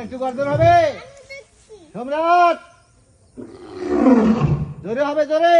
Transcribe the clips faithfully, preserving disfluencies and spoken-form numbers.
একটু গর্জন হবে সম্রাট, জোরে হবে জোরে।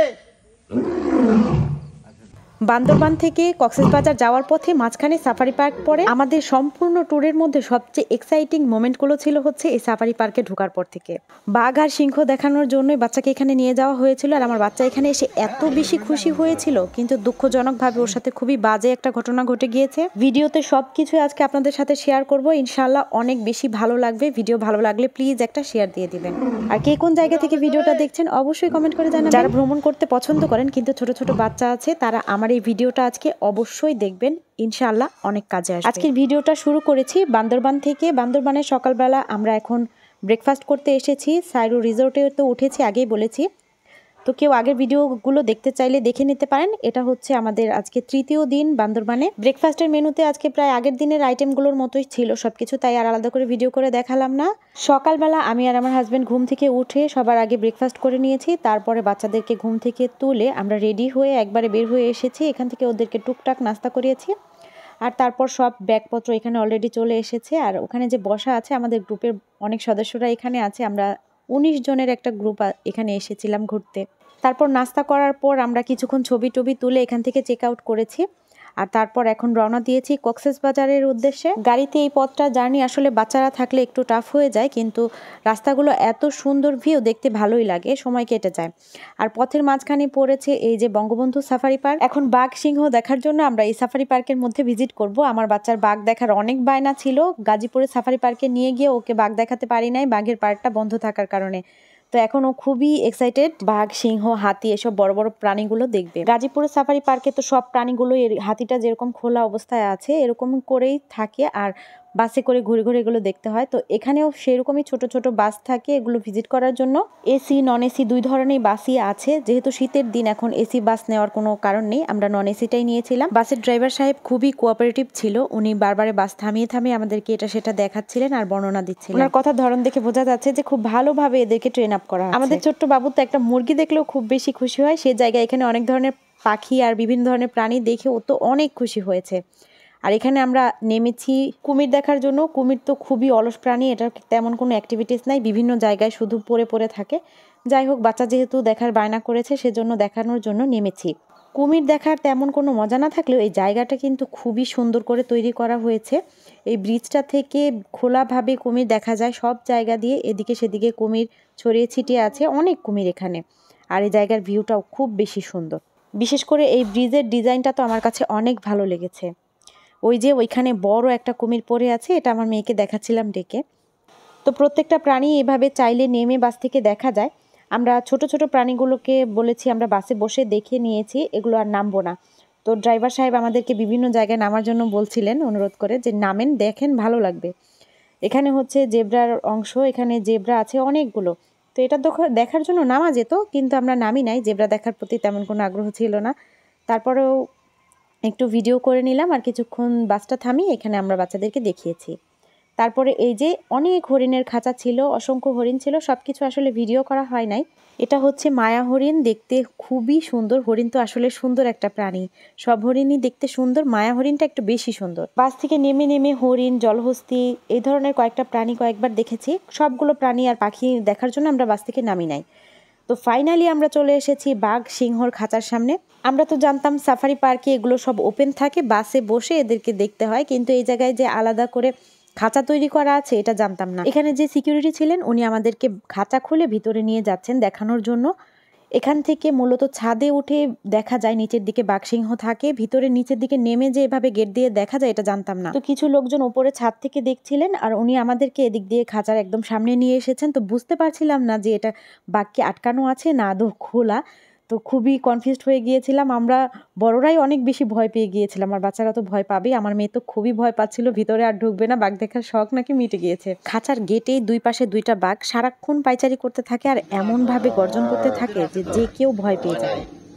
বান্দরবান থেকে কক্সবাজার যাওয়ার পথে মাঝখানে সাফারি পার্ক পড়ে। আমাদের সম্পূর্ণ ট্যুরের মধ্যে সবচেয়ে এক্সাইটিং মোমেন্টগুলো ছিল হচ্ছে এই সাফারি পার্কে ঢোকার পর থেকে। বাঘ আর সিংহ দেখানোর জন্যই বাচ্চাকে এখানে নিয়ে যাওয়া হয়েছিল, আর আমার বাচ্চা এখানে এসে এত বেশি খুশি হয়েছিল, কিন্তু দুঃখজনকভাবে ওর সাথে খুবই বাজে একটা ঘটনা ঘটে গিয়েছে। ভিডিওতে সব কিছুই আজকে আপনাদের সাথে শেয়ার করব, ইনশাআল্লাহ অনেক বেশি ভালো লাগবে। ভিডিও ভালো লাগলে প্লিজ একটা শেয়ার দিয়ে দিবেন। আর কে কোন জায়গা থেকে ভিডিওটা দেখছেন অবশ্যই কমেন্ট করে জানাবেন। যারা ভ্রমণ করতে পছন্দ করেন কিন্তু ছোট ছোট বাচ্চা আছে, তারা আমার এই ভিডিওটা আজকে অবশ্যই দেখবেন, ইনশাআল্লাহ অনেক কাজে আসবে। আজকের ভিডিওটা শুরু করেছি বান্দরবান থেকে। বান্দরবানের সকালবেলা আমরা এখন ব্রেকফাস্ট করতে এসেছি। সাইরো রিসোর্টে তো উঠেছি, আগেই বলেছি। তো কেউ আগের ভিডিওগুলো দেখতে চাইলে দেখে নিতে পারেন। এটা হচ্ছে আমাদের আজকে তৃতীয় দিন বান্দরবানে। ব্রেকফাস্টের মেনুতে আজকে প্রায় আগের দিনের আইটেমগুলোর মতোই ছিল সবকিছু, তাই আর আলাদা করে ভিডিও করে দেখালাম না। সকালবেলা আমি আর আমার হাজব্যান্ড ঘুম থেকে উঠে সবার আগে ব্রেকফাস্ট করে নিয়েছি, তারপরে বাচ্চাদেরকে ঘুম থেকে তুলে আমরা রেডি হয়ে একবারে বের হয়ে এসেছি। এখান থেকে ওদেরকে টুকটাক নাস্তা করিয়েছি, আর তারপর সব ব্যাগপত্র এখানে অলরেডি চলে এসেছে। আর ওখানে যে বসা আছে আমাদের গ্রুপের অনেক সদস্যরা এখানে আছে, আমরা উনিশ জনের একটা গ্রুপ এখানে এসেছিলাম ঘুরতে। তারপর নাস্তা করার পর আমরা কিছুক্ষণ ছবি টবি তুলে এখান থেকে চেক আউট করেছি, আর তারপর এখন রওনা দিয়েছি কক্সবাজারের উদ্দেশ্যে। গাড়িতে এই পথটা জার্নি আসলে বাচ্চারা থাকলে একটু টাফ হয়ে যায়, কিন্তু রাস্তাগুলো এত সুন্দর, ভিউ দেখতে ভালোই লাগে, সময় কেটে যায়। আর পথের মাঝখানে পড়েছে এই যে বঙ্গবন্ধু সাফারি পার্ক। এখন বাঘ সিংহ দেখার জন্য আমরা এই সাফারি পার্কের মধ্যে ভিজিট করব। আমার বাচ্চার বাঘ দেখার অনেক বায়না ছিল, গাজীপুরে সাফারি পার্কে নিয়ে গিয়ে ওকে বাঘ দেখাতে পারি নাই, বাঘের পার্কটা বন্ধ থাকার কারণে। তো এখন ও খুবই এক্সাইটেড বাঘ, সিংহ, হাতি এসব বড় বড় প্রাণীগুলো দেখবে। গাজীপুরের সাফারি পার্কে তো সব প্রাণীগুলো, হাতিটা যেরকম খোলা অবস্থায় আছে এরকম করেই থাকে, আর বাসে করে ঘুরে ঘুরে এগুলো দেখতে হয়। তো এখানেও সেরকমই ছোট ছোট বাস থাকে এগুলো ভিজিট করার জন্য। এসি নন এসি দুই ধরনের বাসই আছে, যেহেতু শীতের দিন এখন এসি বাস নেওয়ার কোনো কারণ নেই, আমরা নন এসিটাই নিয়েছিলাম। বাসের ড্রাইভার সাহেব খুবই কোঅপারেটিভ ছিল, উনি বারবারে বাস থামিয়ে থামিয়ে আমাদেরকে এটা সেটা দেখাচ্ছিলেন আর বর্ণনা দিচ্ছিলেন। ওনার কথার ধরন দেখে বোঝা যাচ্ছে যে খুব ভালোভাবে এদেরকে ট্রেন আপ করা। আমাদের ছোট্ট বাবু তো একটা মুরগি দেখলেও খুব বেশি খুশি হয়, সে জায়গায় এখানে অনেক ধরনের পাখি আর বিভিন্ন ধরনের প্রাণী দেখে ও তো অনেক খুশি হয়েছে। আর এখানে আমরা নেমেছি কুমির দেখার জন্য। কুমির তো খুবই অলস প্রাণী, এটার তেমন কোনো অ্যাক্টিভিটিস নাই, বিভিন্ন জায়গায় শুধু পড়ে পড়ে থাকে। যাই হোক, বাচ্চা যেহেতু দেখার বায়না করেছে সেজন্য দেখানোর জন্য নেমেছি। কুমির দেখার তেমন কোনো মজা না থাকলেও এই জায়গাটা কিন্তু খুবই সুন্দর করে তৈরি করা হয়েছে। এই ব্রিজটা থেকে খোলাভাবে কুমির দেখা যায় সব জায়গা দিয়ে, এদিকে সেদিকে কুমির ছড়িয়ে ছিটিয়ে আছে, অনেক কুমির এখানে। আর এই জায়গার ভিউটাও খুব বেশি সুন্দর, বিশেষ করে এই ব্রিজের ডিজাইনটা তো আমার কাছে অনেক ভালো লেগেছে। ওই যে ওইখানে বড় একটা কুমির পড়ে আছে, এটা আমার মেয়েকে দেখাচ্ছিলাম ডেকে। তো প্রত্যেকটা প্রাণী এভাবে চাইলে নেমে বাস থেকে দেখা যায়। আমরা ছোট ছোট প্রাণীগুলোকে বলেছি আমরা বাসে বসে দেখে নিয়েছি, এগুলো আর নামবো না। তো ড্রাইভার সাহেব আমাদেরকে বিভিন্ন জায়গায় নামার জন্য বলছিলেন, অনুরোধ করে যে নামেন, দেখেন, ভালো লাগবে। এখানে হচ্ছে জেব্রার অংশ, এখানে জেব্রা আছে অনেকগুলো। তো এটা দেখার জন্য নামা যেত, কিন্তু আমরা নামি নাই, জেব্রা দেখার প্রতি তেমন কোনো আগ্রহ ছিল না। তারপরেও একটু ভিডিও করে নিলাম, আর কিছুক্ষণ বাসটা থামিয়ে এখানে আমরা বাচ্চাদেরকে দেখিয়েছি। তারপরে এই যে অনেক হরিণের খাঁচা ছিল, অসংখ্য হরিণ ছিল, সব কিছু আসলে ভিডিও করা হয় নাই। এটা হচ্ছে মায়া হরিণ, দেখতে খুবই সুন্দর। হরিণ তো আসলে সুন্দর একটা প্রাণী, সব হরিণই দেখতে সুন্দর, মায়া হরিণটা একটু বেশি সুন্দর। বাস থেকে নেমে নেমে হরিণ, জলহস্তি এই ধরনের কয়েকটা প্রাণী কয়েকবার দেখেছি। সবগুলো প্রাণী আর পাখি দেখার জন্য আমরা বাস থেকে নামি নাই। তো ফাইনালি আমরা চলে এসেছি বাঘ সিংহর খাঁচার সামনে। আমরা তো জানতাম সাফারি পার্কে এগুলো সব ওপেন থাকে, বাসে বসে এদেরকে দেখতে হয়, কিন্তু এই জায়গায় যে আলাদা করে খাঁচা তৈরি করা আছে এটা জানতাম না। এখানে যে সিকিউরিটি ছিলেন উনি আমাদেরকে খাঁচা খুলে ভিতরে নিয়ে যাচ্ছেন দেখানোর জন্য। এখান থেকে মূলত ছাদে উঠে দেখা যায় নিচের দিকে বাঘসিংহ থাকে, ভিতরে নিচের দিকে নেমে যে এভাবে গেট দিয়ে দেখা যায় এটা জানতাম না। তো কিছু লোকজন উপরে ছাদ থেকে দেখছিলেন, আর উনি আমাদেরকে এদিক দিয়ে খাঁচার একদম সামনে নিয়ে এসেছেন। তো বুঝতে পারছিলাম না যে এটা বাঘকে আটকানো আছে না আদৌ খোলা। তো খুবই কনফিউজড হয়ে গিয়েছিলাম আমরা, বড়রাই অনেক বেশি ভয় পেয়ে গিয়েছিলাম, আর বাচ্চারা তো ভয় পাবেই। আমার মেয়ে তো খুবই ভয় পাচ্ছিল, ভিতরে আর ঢুকবে না, বাঘ দেখার শখ নাকি মিটে গিয়েছে। খাঁচার গেটেই দুই পাশে দুইটা বাঘ সারাক্ষণ পাইচারি করতে থাকে, আর এমন ভাবে গর্জন করতে থাকে যে যে কেউ ভয় পেয়ে যাবে।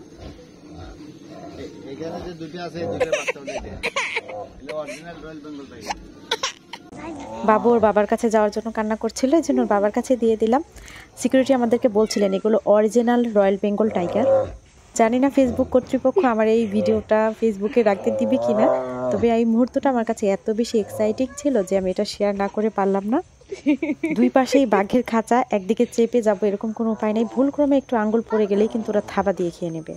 বাবু ওর বাবার কাছে যাওয়ার জন্য কান্না করছিল, এই জন্য ওর বাবার কাছে দিয়ে দিলাম। সিকিউরিটি আমাদেরকে বলছিলেন এগুলো অরিজিনাল রয়্যাল বেঙ্গল টাইগার। জানি না ফেসবুক কর্তৃপক্ষ আমার এই ভিডিওটা ফেসবুকে রাখতে দিবে কিনা, তবে এই মুহূর্তটা আমার কাছে এত বেশি এক্সাইটিং ছিল যে আমি এটা শেয়ার না করে পারলাম না। দুই পাশেই বাঘের খাঁচা, একদিকে চেপে যাবো এরকম কোনো উপায় নেই, ভুলক্রমে একটু আঙ্গুল পড়ে গেলেই কিন্তু ওরা থাবা দিয়ে খেয়ে নেবে।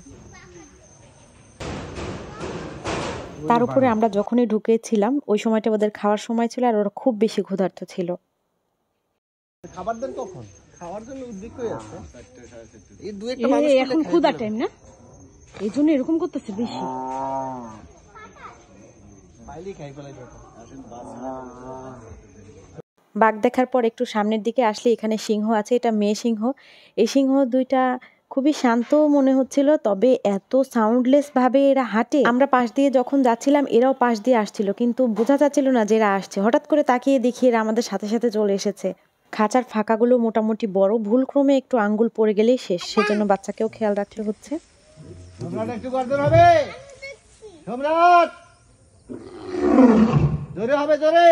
তার উপরে আমরা যখনই ঢুকেছিলাম ওই সময়টা ওদের খাওয়ার সময় ছিল আর ওরা খুব বেশি ক্ষুধার্ত ছিল। খাবার দেন কখন? খাওয়ার জন্য উদ্বিগ্ন হয়ে আছে। এই দুই একটা এই মানুষ এখন ক্ষুধা টাইম না, এই জন্য এরকম করতেছে বেশি। পাইলেই খাই ফেলাই যত। বাঘ দেখার পর একটু সামনের দিকে আসলে এখানে সিংহ আছে, এটা মেয়ে সিংহ। এই সিংহ দুইটা খুবই শান্ত মনে হচ্ছিল, তবে এত সাউন্ডলেস ভাবে এরা হাঁটে। আমরা পাশ দিয়ে যখন যাচ্ছিলাম এরাও পাশ দিয়ে আসছিল, কিন্তু বোঝা যাচ্ছিল না যে এরা আসছে। হঠাৎ করে তাকিয়ে দেখি এরা আমাদের সাথে সাথে চলে এসেছে। খাঁচার ফাঁকাগুলো মোটামুটি বড়, ভুলক্রমে একটু আঙ্গুল পড়ে গেলেই শেষ, সেজন্য বাচ্চাকেও খেয়াল রাখতে হচ্ছে। সম্রাট একটু গর্জন হবে। সম্রাট জোরে হবে, জোরে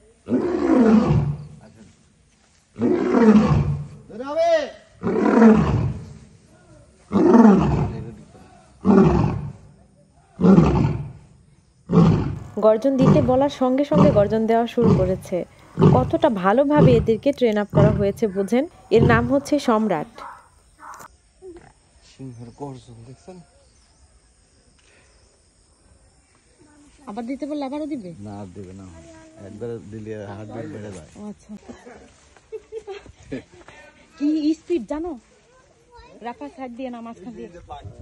জোরে হবে। গর্জন দিতে বলার সঙ্গে সঙ্গে গর্জন দেওয়া শুরু করেছে। কতটা ভালোভাবে এদেরকে ট্রেন আপ করা হয়েছে বুঝেন। এর নাম হচ্ছে সম্রাট। সিংহের গর্জন দেখছেন? আবার দিতে বললে আবারও দিবে? না আর দেবে না, একবার দিলে হার্টবিট বেড়ে যায়। আচ্ছা, কি স্পিড জানো? রাফা সাইড দিয়ে না মাঝখান দিয়ে।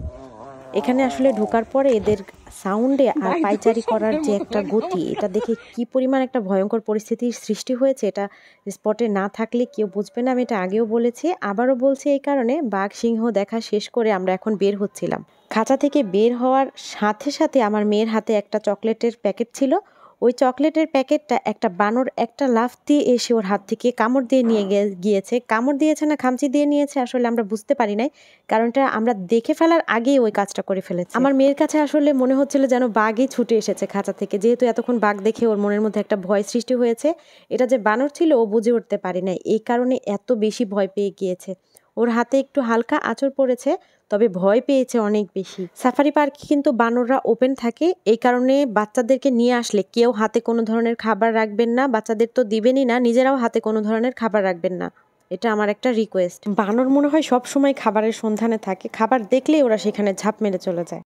এখানে আসলে ঢোকার পরে এদের সাউন্ডে আর পাইচারি করার যে একটা গতি, এটা দেখে কি পরিমাণ একটা ভয়ঙ্কর পরিস্থিতির সৃষ্টি হয়েছে এটা স্পটে না থাকলে কেউ বুঝবে না। আমি এটা আগেও বলেছি, আবারও বলছি। এই কারণে বাঘ সিংহ দেখা শেষ করে আমরা এখন বের হচ্ছিলাম। খাঁচা থেকে বের হওয়ার সাথে সাথে আমার মেয়ের হাতে একটা চকলেটের প্যাকেট ছিল। ওই চকলেটের প্যাকেটটা একটা বানর একটা লাফ দিয়ে এসে ওর হাত থেকে কামড় দিয়ে নিয়ে গিয়েছে। কামড় দিয়েছে না খামচি দিয়ে নিয়েছে আসলে আমরা বুঝতে পারি নাই, কারণটা আমরা দেখে ফেলার আগেই ওই কাজটা করে ফেলেছে। আমার মেয়ের কাছে আসলে মনে হচ্ছিল যেন বাঘই ছুটে এসেছে খাঁচা থেকে, যেহেতু এতক্ষণ বাঘ দেখে ওর মনের মধ্যে একটা ভয় সৃষ্টি হয়েছে। এটা যে বানর ছিল ও বুঝে উঠতে পারি নাই, এই কারণে এত বেশি ভয় পেয়ে গিয়েছে। ওর হাতে একটু হালকা আঁচড় পড়েছে, তবে ভয় পেয়েছে অনেক বেশি। সাফারি পার্কে কিন্তু বানররা ওপেন থাকে, এই কারণে বাচ্চাদেরকে নিয়ে আসলে কেউ হাতে কোনো ধরনের খাবার রাখবেন না। বাচ্চাদের তো দিবেনই না, নিজেরাও হাতে কোনো ধরনের খাবার রাখবেন না, এটা আমার একটা রিকোয়েস্ট। বানর মনে হয় সব সময় খাবারের সন্ধানে থাকে, খাবার দেখলেই ওরা সেখানে ঝাঁপ মেরে চলে যায়।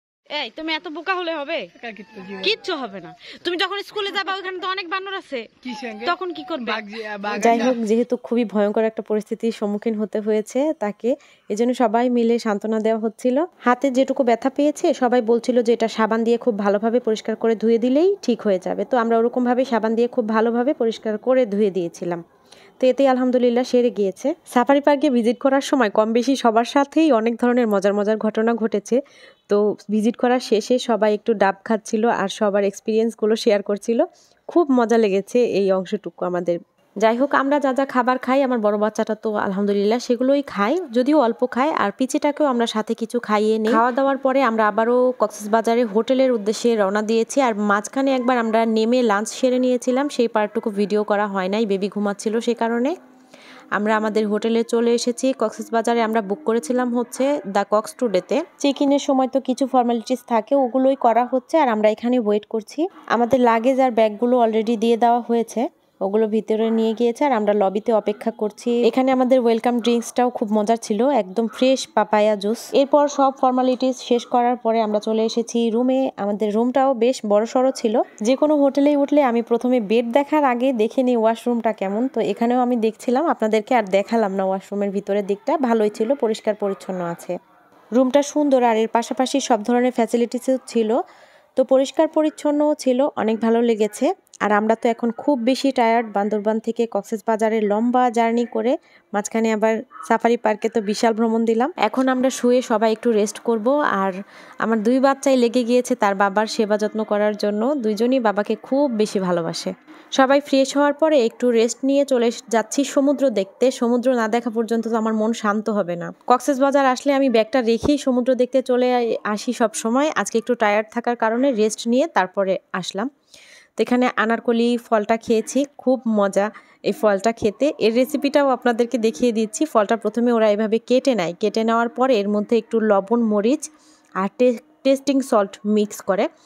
এই তুমি এত বোকা হলে হবে? কিচ্ছু হবে না। তুমি যখন স্কুলে যাবা ওখানে তো অনেক বানর আছে, তখন কি করবে? যাই হোক, যেহেতু খুবই ভয়ঙ্কর একটা পরিস্থিতির সম্মুখীন হতে হয়েছে তাকে, এজন্য সবাই মিলে সান্ত্বনা দেওয়া হচ্ছিল। হাতে যেটুকু ব্যথা পেয়েছে সবাই বলছিল যে এটা সাবান দিয়ে খুব ভালোভাবে পরিষ্কার করে ধুয়ে দিলেই ঠিক হয়ে যাবে। তো আমরা ওরকম ভাবে সাবান দিয়ে খুব ভালোভাবে পরিষ্কার করে ধুয়ে দিয়েছিলাম, তো এতেই আলহামদুলিল্লাহ সেরে গিয়েছে। সাফারি পার্কে ভিজিট করার সময় কম বেশি সবার সাথেই অনেক ধরনের মজার মজার ঘটনা ঘটেছে। তো ভিজিট করার শেষে সবাই একটু ডাব খাচ্ছিল আর সবার এক্সপিরিয়েন্সগুলো শেয়ার করছিল। খুব মজা লেগেছে এই অংশটুকু আমাদের। যাই হোক, আমরা যা যা খাবার খাই, আমার বড় বাচ্চাটা তো আলহামদুলিল্লাহ সেগুলোই খায়, যদিও অল্প খায়, আর পিচিটাকেও আমরা সাথে কিছু খাইয়ে নিই। খাওয়া দাওয়ার পরে আমরা আবারও কক্সবাজারে হোটেলের উদ্দেশ্যে রওনা দিয়েছি। আর মাঝখানে একবার আমরা নেমে লাঞ্চ সেরে নিয়েছিলাম, সেই পার্টটুকু ভিডিও করা হয় নাই, বেবি ঘুমাচ্ছিল সে কারণে। আমরা আমাদের হোটেলে চলে এসেছি। কক্সবাজারে আমরা বুক করেছিলাম হচ্ছে দ্য কক্স টুডেতে। চেক ইনের সময় তো কিছু ফর্মালিটিস থাকে, ওগুলোই করা হচ্ছে, আর আমরা এখানে ওয়েট করছি। আমাদের লাগেজ আর ব্যাগগুলো অলরেডি দিয়ে দেওয়া হয়েছে, ওগুলো ভিতরে নিয়ে গিয়েছে, আর আমরা লবিতে অপেক্ষা করছি। এখানে আমাদের ওয়েলকাম ড্রিঙ্কসটাও খুব মজার ছিল, একদম ফ্রেশ পাপায়া জুস। এরপর সব ফর্মালিটিস শেষ করার পরে আমরা চলে এসেছি রুমে। আমাদের রুমটাও বেশ বড়সড় ছিল। যে কোনো হোটেলেই উঠলে আমি প্রথমে বেড দেখার আগে দেখে নিই ওয়াশরুমটা কেমন। তো এখানেও আমি দেখছিলাম, আপনাদেরকে আর দেখালাম না ওয়াশরুমের ভিতরের দিকটা, ভালোই ছিল, পরিষ্কার পরিচ্ছন্ন আছে। রুমটা সুন্দর, আর এর পাশাপাশি সব ধরনের ফ্যাসিলিটিসও ছিল, তো পরিষ্কার পরিচ্ছন্নও ছিল, অনেক ভালো লেগেছে। আর আমরা তো এখন খুব বেশি টায়ার্ড, বান্দরবান থেকে কক্সবাজারের লম্বা জার্নি করে মাঝখানে আবার সাফারি পার্কে তো বিশাল ভ্রমণ দিলাম। এখন আমরা শুয়ে সবাই একটু রেস্ট করব। আর আমার দুই বাচ্চাই লেগে গিয়েছে তার বাবার সেবা যত্ন করার জন্য, দুইজনই বাবাকে খুব বেশি ভালোবাসে। সবাই ফ্রেশ হওয়ার পরে একটু রেস্ট নিয়ে চলে যাচ্ছি সমুদ্র দেখতে। সমুদ্র না দেখা পর্যন্ত তো আমার মন শান্ত হবে না। কক্সবাজার আসলে আমি ব্যাগটা রেখেই সমুদ্র দেখতে চলে আসি সব সময়। আজকে একটু টায়ার্ড থাকার কারণে রেস্ট নিয়ে তারপরে আসলাম। তো এখানে আনারকলি ফলটা খেয়েছি, খুব মজা এই ফলটা খেতে। এর রেসিপিটাও আপনাদেরকে দেখিয়ে দিচ্ছি। ফলটা প্রথমে ওরা এভাবে কেটে নেয়, কেটে নেওয়ার পরে এর মধ্যে একটু লবণ, মরিচ আর টেস্টিং সল্ট মিক্স করে,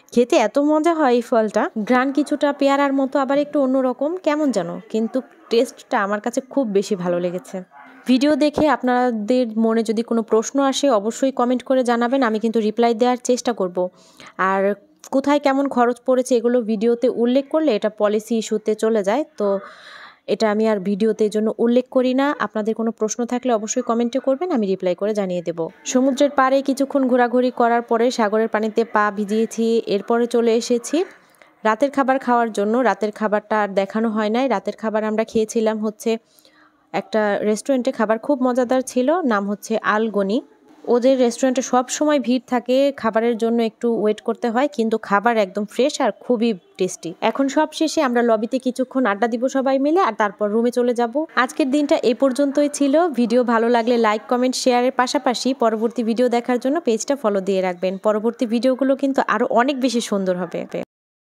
খেতে এত মজা হয় এই ফলটা, গ্রান কিছুটা পেয়ারার মতো, আবার একটু অন্যরকম কেমন যেন, কিন্তু টেস্টটা আমার কাছে খুব বেশি ভালো লেগেছে। ভিডিও দেখে আপনাদের মনে যদি কোনো প্রশ্ন আসে অবশ্যই কমেন্ট করে জানাবেন, আমি কিন্তু রিপ্লাই দেওয়ার চেষ্টা করব। আর কোথায় কেমন খরচ পড়েছে এগুলো ভিডিওতে উল্লেখ করলে এটা পলিসি ইস্যুতে চলে যায়, তো এটা আমি আর ভিডিওতে এই জন্য উল্লেখ করি না। আপনাদের কোনো প্রশ্ন থাকলে অবশ্যই কমেন্টে করবেন, আমি রিপ্লাই করে জানিয়ে দেব। সমুদ্রের পাড়ে কিছুক্ষণ ঘোরাঘুরি করার পরে সাগরের পানিতে পা ভিজিয়েছি, এরপরে চলে এসেছি রাতের খাবার খাওয়ার জন্য। রাতের খাবারটা আর দেখানো হয় নাই। রাতের খাবার আমরা খেয়েছিলাম হচ্ছে একটা রেস্টুরেন্টে, খাবার খুব মজাদার ছিল, নাম হচ্ছে আলগনি। ওদের রেস্টুরেন্টে সব সময় ভিড় থাকে, খাবারের জন্য একটু ওয়েট করতে হয়, কিন্তু খাবার একদম ফ্রেশ আর খুবই টেস্টি। এখন সব শেষে আমরা লবিতে কিছুক্ষণ আড্ডা দিব সবাই মিলে, আর তারপর রুমে চলে যাব। আজকের দিনটা এই পর্যন্তই ছিল। ভিডিও ভালো লাগলে লাইক, কমেন্ট, শেয়ারের পাশাপাশি পরবর্তী ভিডিও দেখার জন্য পেজটা ফলো দিয়ে রাখবেন। পরবর্তী ভিডিওগুলো কিন্তু আরও অনেক বেশি সুন্দর হবে।